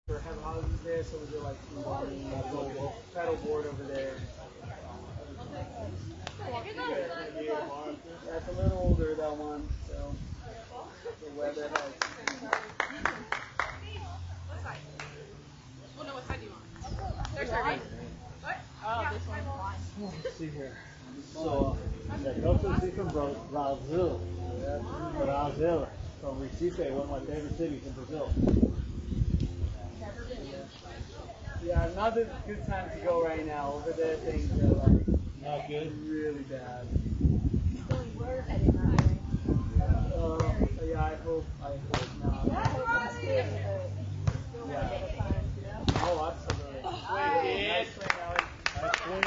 or have houses there, so we do like pedal board over there. That's a little older that one, so the weather has. What side? Well, no, what side do you want? There's serving. What? Oh, this one. Let's see here. So, Costa from Brazil. Brazil. From Recife, one of my favorite cities in Brazil. Yeah, not a good time to go right now. Over there, things are like Not good. really bad. We're heading that way. Yeah, I hope not. Yeah. Oh, absolutely. Nice swing, Alex. Nice swing.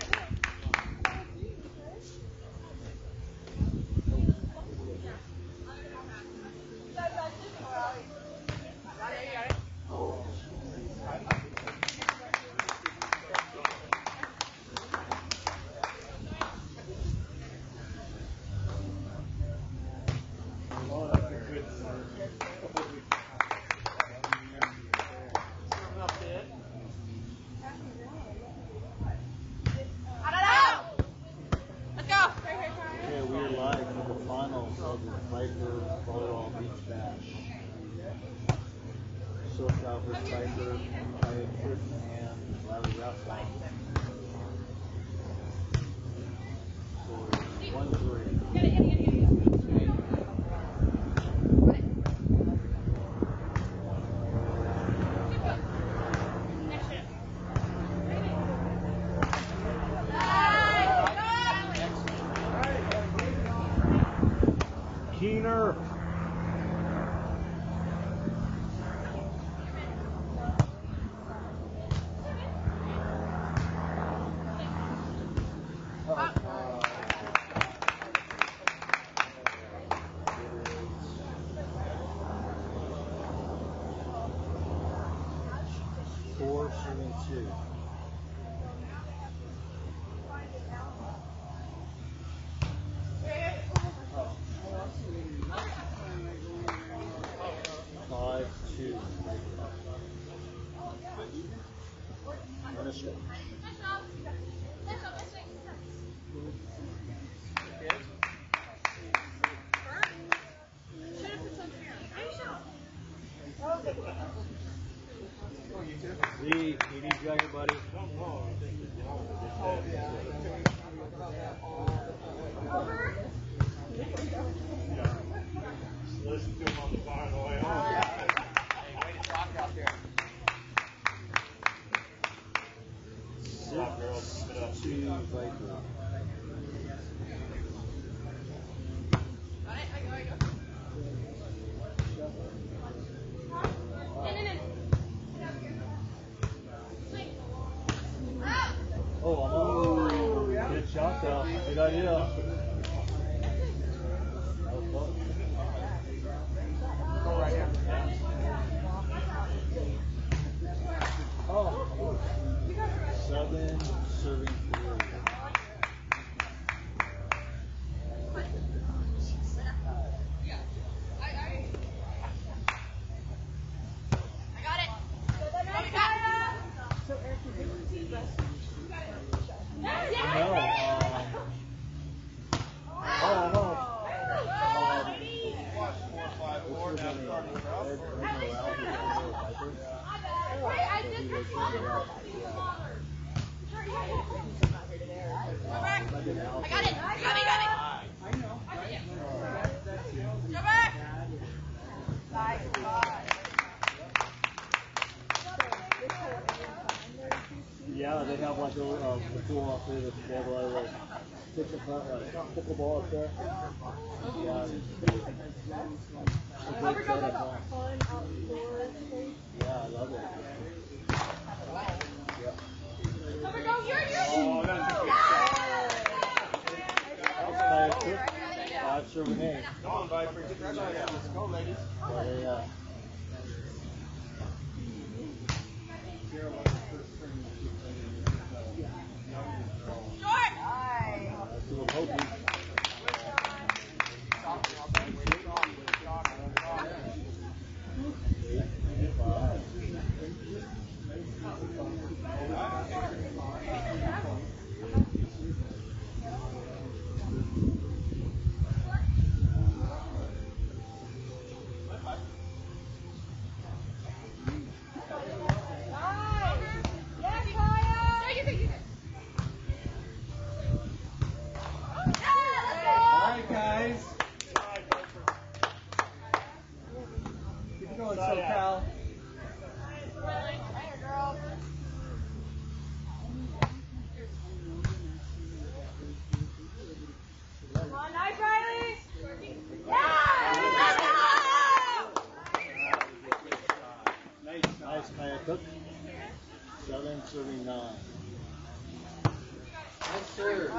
Okay, we are live for the finals of the Piper Volleyball Beach Bash. SoCal vs. Piper, by Chris and Larry Rathbone. So, 1-3. Keener. Four, 7-2. Five, two. Finish it. Z, ED Jagger, buddy. Listen to him on the bar on the way home. Hey, way to talk out there. 6-2 Viper. Oh, good shot though. Good idea. Go right here. Oh, 7, serving 3. Yeah, they have like a pool up there that they have a lot of like pickleball up there. Yeah. Yeah, I love it. Yeah. Oh, that's a good That's nice. 5 serving 8. Come on, Viper. Get that shot out. Let's go, ladies. Yeah. That's a little pokey. Nice, Kaya Cook. 7:39. Nice serve.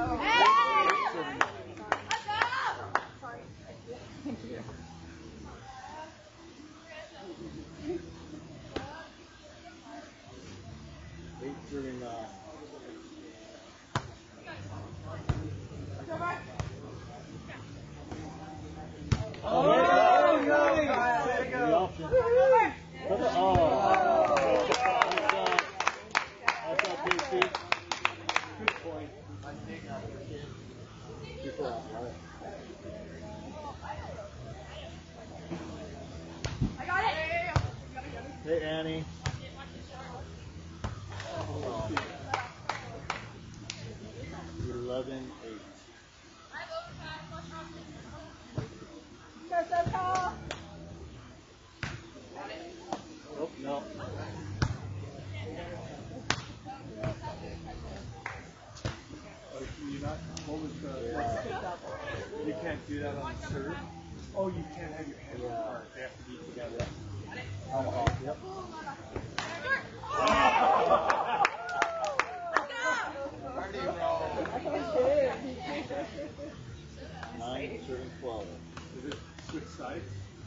Eight 39. Oh, nice. Way to The go. option. Oh. That's up, KC. Good point. Keep it up, right? I got it. Hey, Annie. 11-8. Oh, no. You're not, what was the, you can't do that on the serve? Oh, you can't have your hands apart. They have to be together. Yep. Nine, serving 12. Is it switch sides?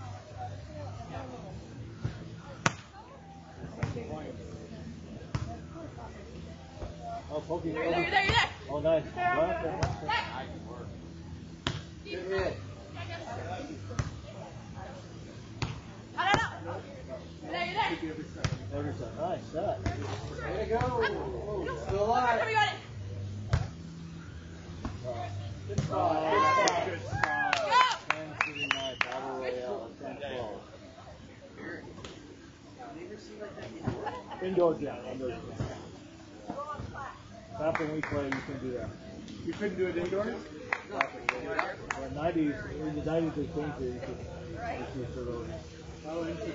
Oh, Pokey. You're there. Oh, nice. Good hit. I don't know. You're there. Every time. Nice shot. Way to go. Still alive. We got it. Good spot. Good spot. Go. 10-9. Battle Royale. 10-12. Indoors, yeah. Indoors. After we play, you can do that. You couldn't do it indoors? The 90s, in the 90s they changed it. You could sort of Oh, interesting.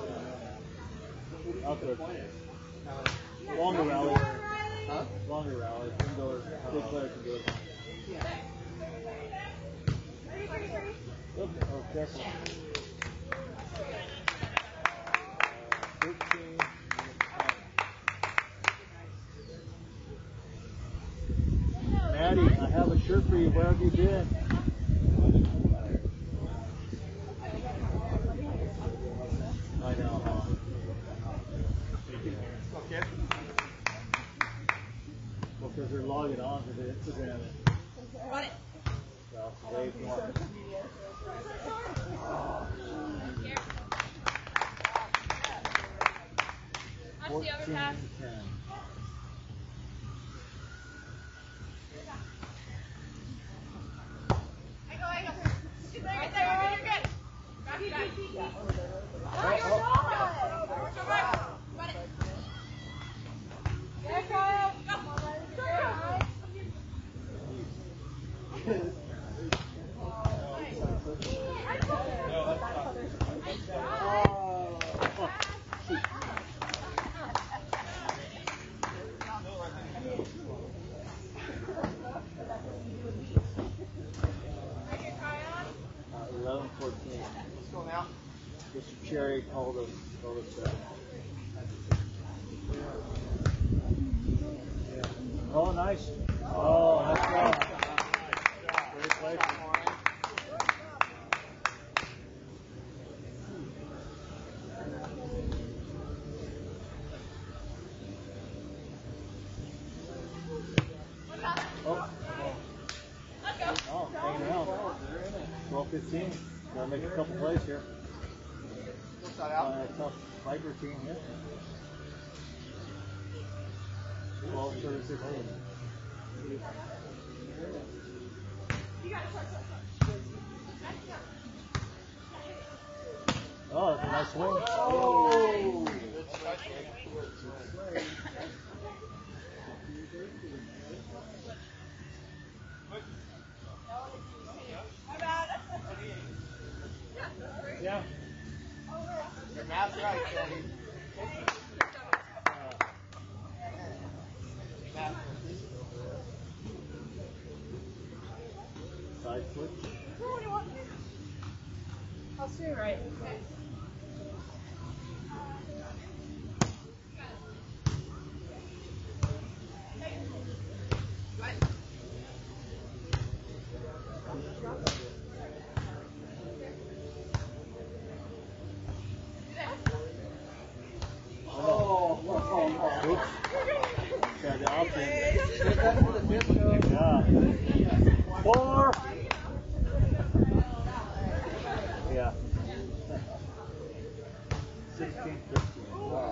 out there. Longer rallies. Huh? Longer rallies. Indoors. Big players can do it. Oops, oh, careful. 13. Maddie, I have a shirt for you. Where have you been? I know, huh? Okay. Well, because they're logging on to the Instagram. Got it. Well, wave more. Watch the other pass. 14-10. I go. Get there. You're good. Got it. Got it. There, Kyle. Oh, 11-14. Let's go now. Mr. Cherry called us back. Oh, nice. Oh, nice job. Great play. Oh, hanging out. 12-15. Gotta make a couple plays here. What's that out? Tough Viper team here. 12-36. Oh, that's a nice swing. Oh. Yeah. Your math's right, Teddy. Side switch. I'll swing right. Oops. Got the option. Get back to the disco. Yeah. 4. Yeah. 16, 15.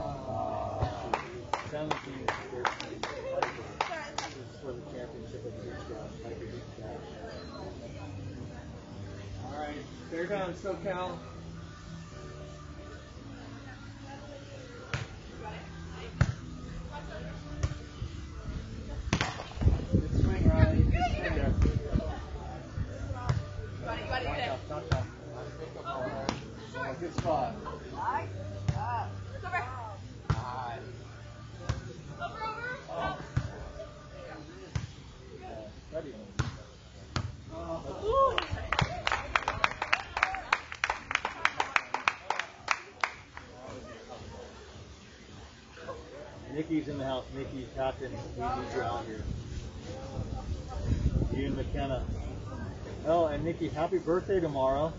17, 13. This is for the championship of the beach house. All right, they're done, SoCal. Good swing, Riley. Good swing. You got it, get it. Good spot. It's over. Nice. Over. Ready. Ooh. Nikki's in the house. Nikki, Captain. We need you out here. You and McKenna. Oh, and Nikki, happy birthday tomorrow.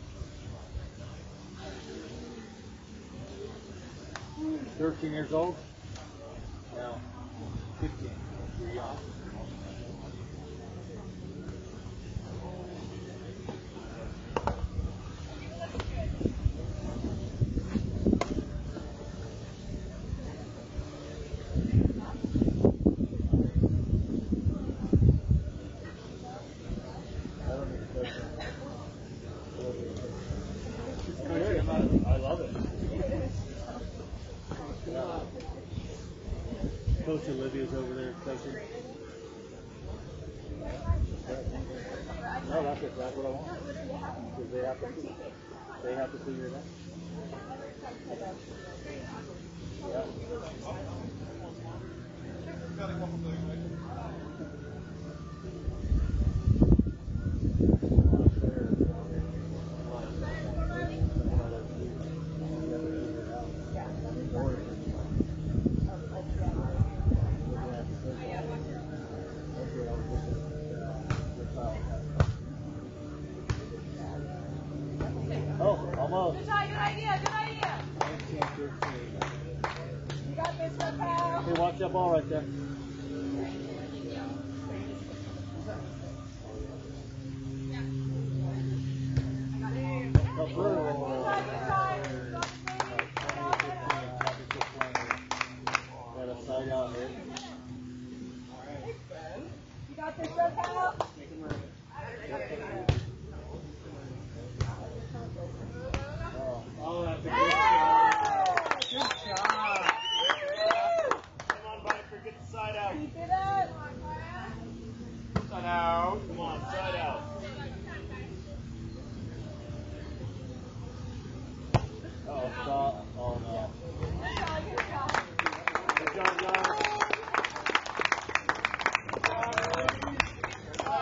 You're 13 years old? No. 15. You're young. I love it. Coach Olivia's over there coaching. No, that's exactly what I want. Because they have to figure it out. Yeah. Got a couple things, right? Oh, almost. Good idea. 19, 13. You got this one, pal. Hey, watch that ball right there.